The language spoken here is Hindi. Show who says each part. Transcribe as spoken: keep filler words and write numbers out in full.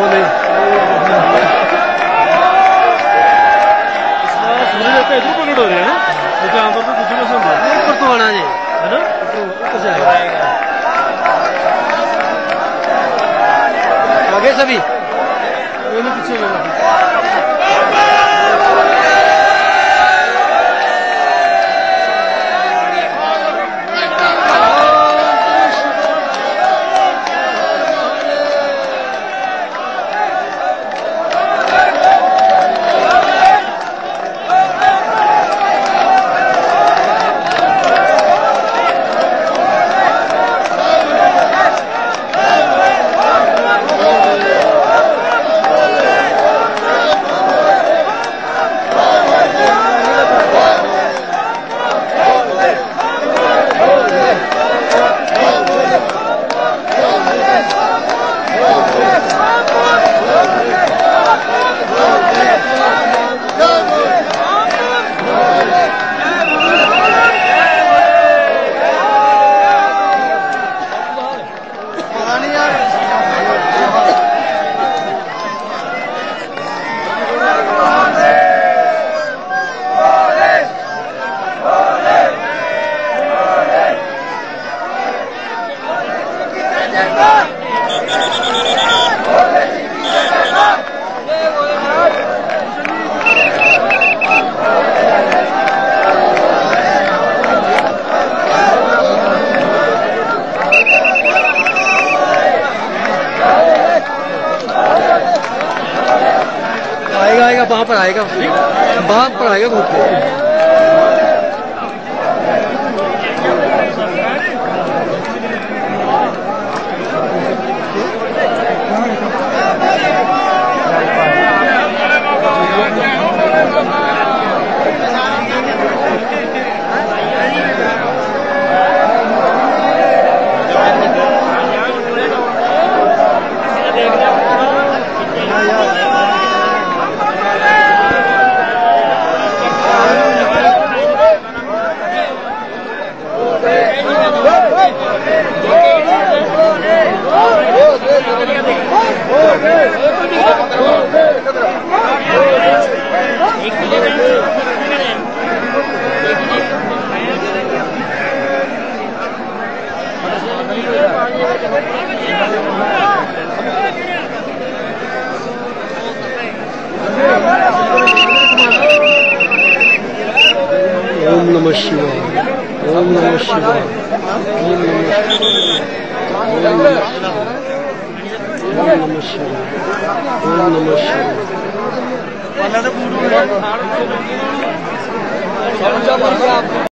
Speaker 1: बोले इधर पकड़ हो रहे हैं ना, जैसे आमतौर पर दूसरे में समझा ऊपर तो आना जी है ना, ऊपर से आएगा आगे सभी पीछे आएगा, वहां पर आएगा, वहां पर आएगा खुद को। ओम नमः शिवाय, ओम नमः शिवाय, ओम नमः शिवाय, ओम नमः शिवाय।